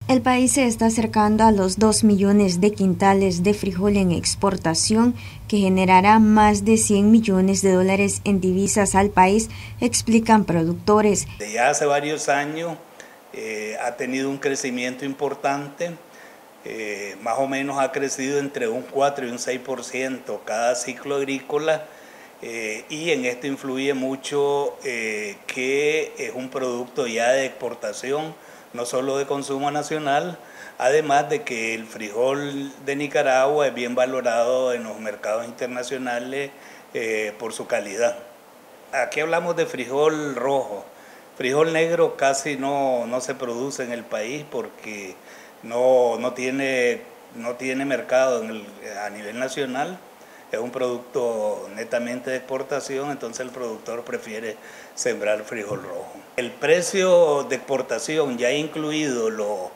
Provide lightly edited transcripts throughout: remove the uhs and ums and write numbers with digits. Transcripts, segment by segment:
El país se está acercando a los 2 millones de quintales de frijol en exportación, que generará más de 100 millones de dólares en divisas al país, explican productores. Ya hace varios años ha tenido un crecimiento importante, más o menos ha crecido entre un 4 y un 6% cada ciclo agrícola, y en esto influye mucho que es un producto ya de exportación, no solo de consumo nacional, además de que el frijol de Nicaragua es bien valorado en los mercados internacionales por su calidad. Aquí hablamos de frijol rojo. Frijol negro casi no se produce en el país porque no tiene mercado a nivel nacional. Es un producto netamente de exportación, entonces el productor prefiere sembrar frijol rojo. El precio de exportación, ya incluido los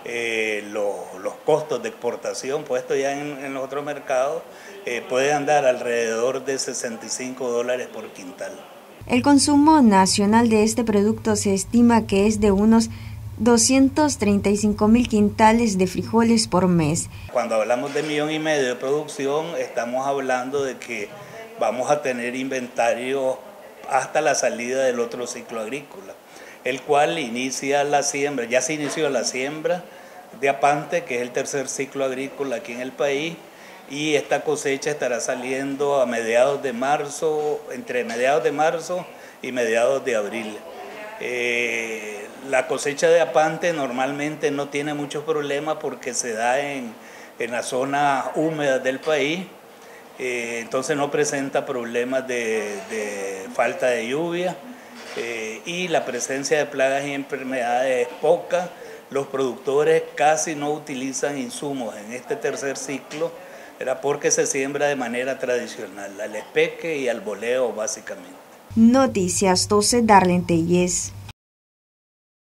costos de exportación puestos ya en los otros mercados, puede andar alrededor de $65 por quintal. El consumo nacional de este producto se estima que es de unos 235,000 quintales de frijoles por mes. Cuando hablamos de 1,5 millones de producción, estamos hablando de que vamos a tener inventario hasta la salida del otro ciclo agrícola, el cual inicia la siembra, ya se inició la siembra de apante, que es el tercer ciclo agrícola aquí en el país, y esta cosecha estará saliendo a mediados de marzo, entre mediados de marzo y mediados de abril. La cosecha de apante normalmente no tiene muchos problemas porque se da en las zonas húmedas del país, entonces no presenta problemas de falta de lluvia, y la presencia de plagas y enfermedades es poca. Los productores casi no utilizan insumos en este tercer ciclo, era porque se siembra de manera tradicional, al espeque y al boleo básicamente. Noticias 12, Darlene Telles.